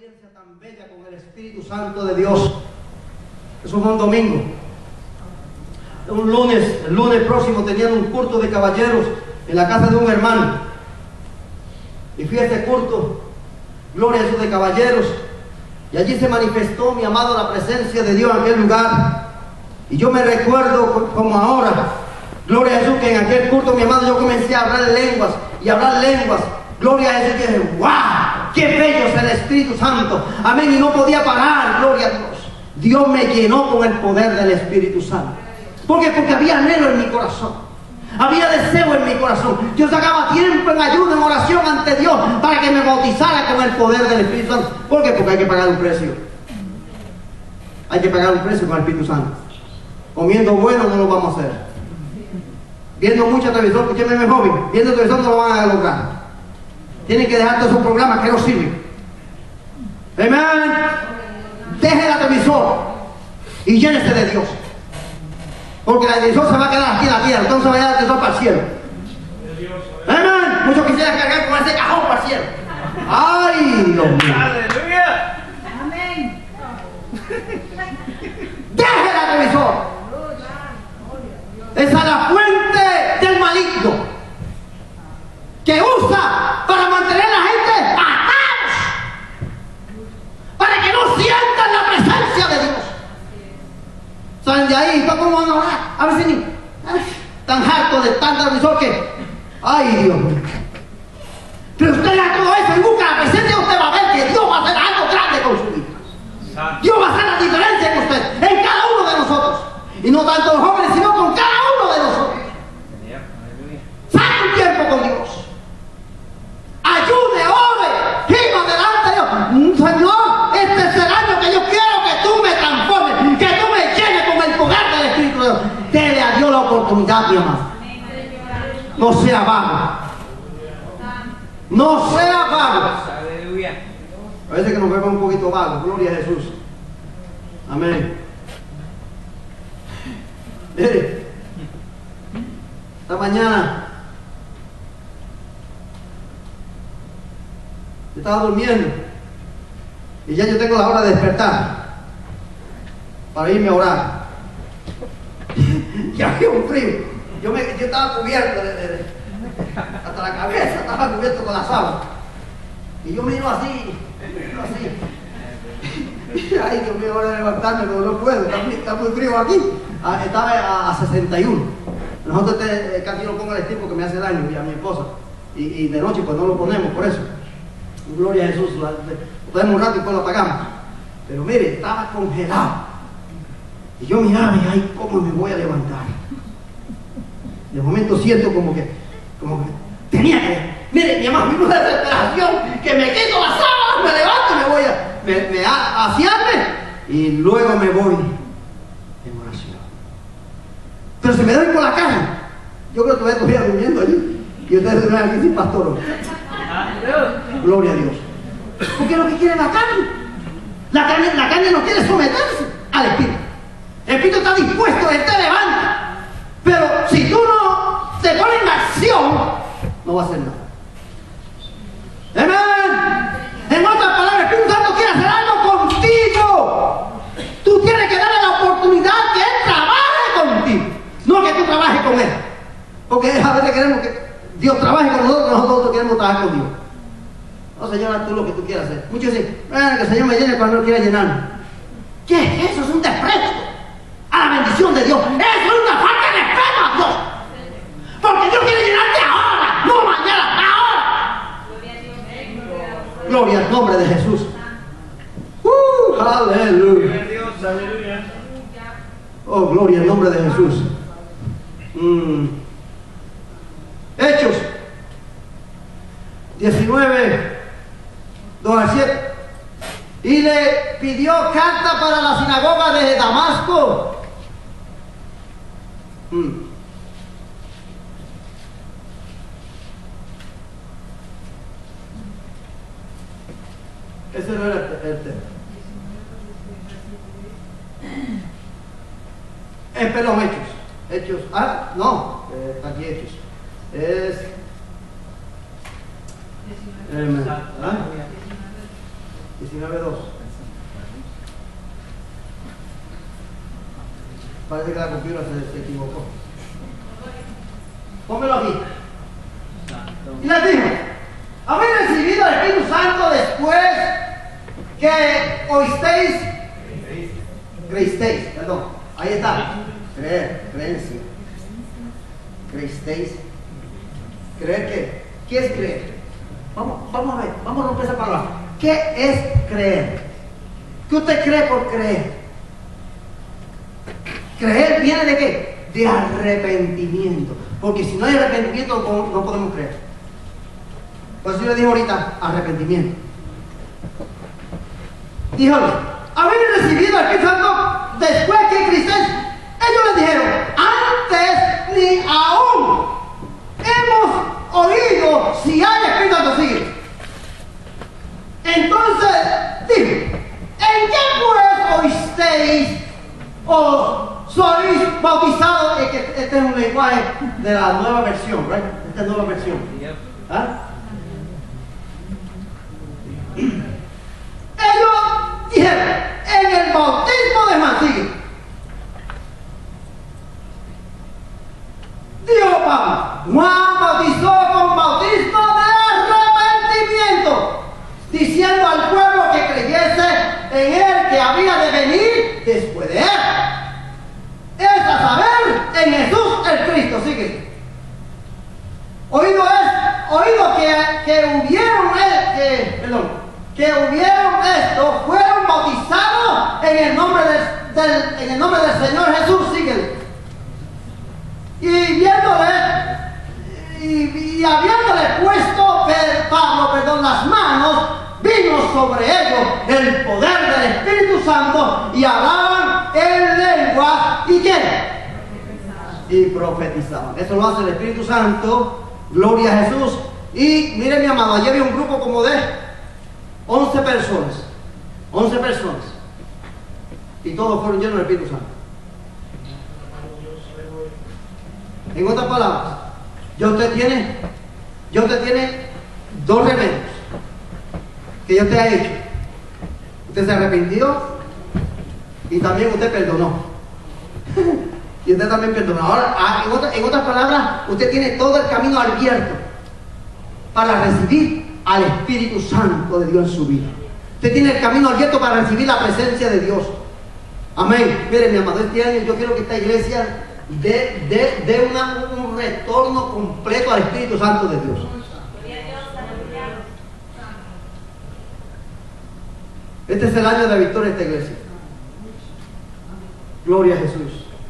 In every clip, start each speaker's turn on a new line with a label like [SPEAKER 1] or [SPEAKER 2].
[SPEAKER 1] experiencia tan bella con el Espíritu Santo de Dios. Eso fue un domingo. Un lunes, el lunes próximo tenían un culto de caballeros en la casa de un hermano. Y fui a este culto, gloria a Jesús, de caballeros. Y allí se manifestó, mi amado, la presencia de Dios en aquel lugar. Y yo me recuerdo como ahora, gloria a Jesús, que en aquel culto, mi amado, yo comencé a hablar lenguas y hablar lenguas. Gloria a Jesús, que dije, ¡wow! ¡Qué bello es el Espíritu Santo! Amén, y no podía parar, gloria a Dios. Dios me llenó con el poder del Espíritu Santo. ¿Por qué? Porque había anhelo en mi corazón. Había deseo en mi corazón. Yo sacaba tiempo en ayuno, en oración ante Dios para que me bautizara con el poder del Espíritu Santo. ¿Por qué? Porque hay que pagar un precio. Hay que pagar un precio con el Espíritu Santo. Comiendo bueno no lo vamos a hacer. Viendo mucho televisor, escúcheme, joven, viendo televisor no lo van a lograr. Tienen que dejar todos esos programas que no sirven. Amén. Deje el televisor y llénese de Dios. Porque el televisor se va a quedar aquí en la tierra, entonces va a llevar el televisor para el cielo. Amén. Muchos quisieran cargar con ese cajón para el cielo. ¡Ay, Dios mío!
[SPEAKER 2] ¡Aleluya!
[SPEAKER 3] Amén.
[SPEAKER 1] Deje el televisor. Esa es la fuente del maligno que usa para mantener a la gente atados, para que no sientan la presencia de Dios. Salen de ahí, ¿cómo van a orar? A veces ni tan hartos de tanta televisor que, ¡ay, Dios mío! Pero usted le da todo eso y busca la presencia, usted va a ver que Dios va a hacer algo grande con su vida. Dios va a hacer la diferencia con usted, en cada uno de nosotros. Y no tanto los jóvenes, sino con cada uno de nosotros. Saque un tiempo con Dios. Ayude, ore, gima delante de Dios. Señor, este es el año que yo quiero que tú me transformes, que tú me llenes con el poder del Espíritu de Dios. Dele a Dios la oportunidad, mi amado. No sea vago. No sea vago. A veces que nos vemos un poquito vagos. Gloria a Jesús. Amén. Mire, esta mañana yo estaba durmiendo y ya yo tengo la hora de despertar para irme a orar. Ya había un frío. Yo estaba cubierto hasta la cabeza, estaba cubierto con la sábana. Y yo me iba así. Ay, Dios mío, ahora de levantarme, pero no puedo, está muy frío aquí. Estaba a 61. Nosotros casi no pongo el estilo que me hace daño y a mi esposa. Y de noche pues no lo ponemos por eso. Gloria a Jesús. Lo ponemos un rato y después lo apagamos. Pero mire, estaba congelado. Y yo miraba y ay, ¿cómo me voy a levantar? De momento siento como que tenía que. Mire, mi amor, mi desesperación, que me quito la sábana, me levanto y me voy a asearme y luego me voy en oración. Pero si me doy por la carne, yo creo que todavía estuviera durmiendo allí y ustedes duermen aquí sin pastor. Gloria a Dios. Porque es lo que quiere la carne. La carne no quiere someterse al Espíritu. El Espíritu está dispuesto, Él te levanta. Pero si tú no te pones en acción, no va a hacer nada. Amén. En otras palabras, el Espíritu Santo quiere hacer algo contigo. Tú tienes que darle la oportunidad que Él trabaje contigo, no que tú trabajes con Él. Porque a veces queremos que Dios trabaje con nosotros, nosotros queremos trabajar con Dios. No, Señor, haz tú lo que tú quieras hacer. Muchos dicen, que el Señor me llene cuando no quiera llenarme. ¿Qué es eso? Es un desprecio a la bendición de Dios. Eso es una falta de respeto a Dios. Porque Dios quiere llenarte ahora, no mañana, ahora. Gloria al nombre de Jesús. Aleluya. Oh, gloria al nombre de Jesús. Hechos 19, 2 al 7. Y le pidió carta para la sinagoga de Damasco. Ese no era el tema. Perdón, Hechos. No, está aquí Hechos. Es 19:2. Parece que la computadora se equivocó. Pónmelo aquí. Y les dijo: habéis recibido el Espíritu Santo después que oísteis, creísteis, perdón, ahí está, creer, creencia, creísteis, creer ¿qué es creer? Vamos a ver, vamos a romper esa palabra. ¿Qué es creer? ¿Qué usted cree por creer? Creer viene de ¿qué? De arrepentimiento, porque si no hay arrepentimiento no podemos creer. Por eso yo le dije ahorita, arrepentimiento. Díjole: habéis recibido el Espíritu Santo después que creísteis. Ellos le dijeron: antes ni aún hemos oído si hay Espíritu Santo. Sigue. Entonces dijo: ¿en qué pues oísteis o sois bautizados? Este es un lenguaje de la nueva versión, ¿right? Esta es nueva versión. ¿Ah? Ellos dijeron: en el bautismo de Juan. Sigue. Dijo Pablo: Juan bautizó con bautismo de arrepentimiento, diciendo al pueblo que creyese en él que había de venir después de él, es a saber, en Jesús el Cristo. Sigue. Oído que hubieron esto, fueron bautizados en el nombre del Señor Jesús. Sigue. Y habiéndole puesto Pablo, las manos, vino sobre ellos el poder del Espíritu Santo y hablaban en lengua. ¿Y qué? Y profetizaban. Eso lo hace el Espíritu Santo. Gloria a Jesús. Y miren, mi amado, ayer había un grupo como de 11 personas. 11 personas. Y todos fueron llenos del Espíritu Santo. En otras palabras, ya usted tiene dos remedios que ya usted ha hecho. Usted se arrepintió y también usted perdonó. Y usted también perdonó. Ahora, en otras palabras, usted tiene todo el camino abierto para recibir al Espíritu Santo de Dios en su vida. Usted tiene el camino abierto para recibir la presencia de Dios. Amén. Mire, mi amado, este año yo quiero que esta iglesia dé un retorno completo al Espíritu Santo de Dios. Este es el año de la victoria de esta iglesia. Gloria a Jesús.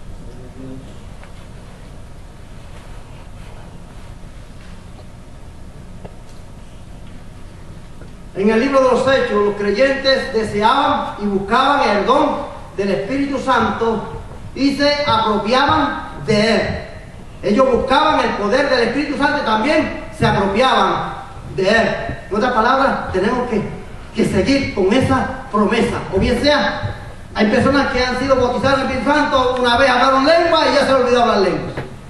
[SPEAKER 1] En el libro de los Hechos, los creyentes deseaban y buscaban el don del Espíritu Santo y se apropiaban de él. Ellos buscaban el poder del Espíritu Santo y también se apropiaban de él. En otras palabras, tenemos que seguir con esa promesa. O bien sea, hay personas que han sido bautizadas en el Espíritu Santo, una vez hablaron lengua y ya se les olvidó hablar lenguas.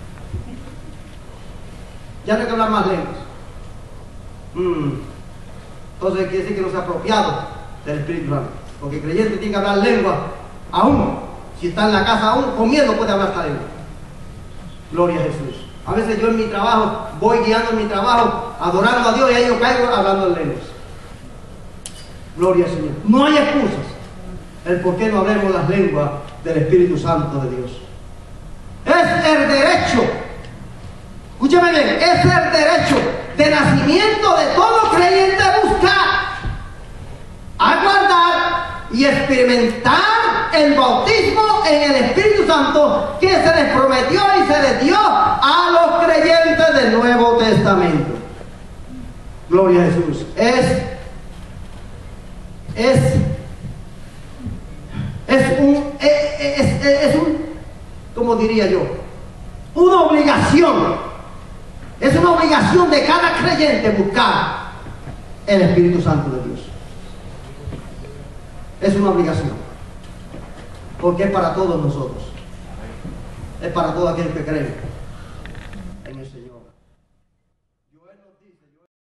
[SPEAKER 1] Ya no hay que hablar más lenguas. Entonces quiere decir que no se ha apropiado del Espíritu Santo. Porque el creyente tiene que hablar lengua aún. Si está en la casa aún comiendo, puede hablar esta lengua. Gloria a Jesús. A veces yo en mi trabajo, voy guiando en mi trabajo, adorando a Dios y ahí yo caigo hablando en lenguas. Gloria al Señor. No hay excusas el por qué no hablemos las lenguas del Espíritu Santo de Dios. Es el derecho, escúchame bien, es el derecho de nacimiento de todo creyente buscar, aguardar y experimentar el bautismo en el Espíritu Santo que se les prometió y se les dio a los creyentes del Nuevo Testamento. Gloria a Jesús. Es un, ¿cómo diría yo? Una obligación. Es una obligación de cada creyente buscar el Espíritu Santo de Dios. Es una obligación. Porque es para todos nosotros. Es para todos aquellos que creen.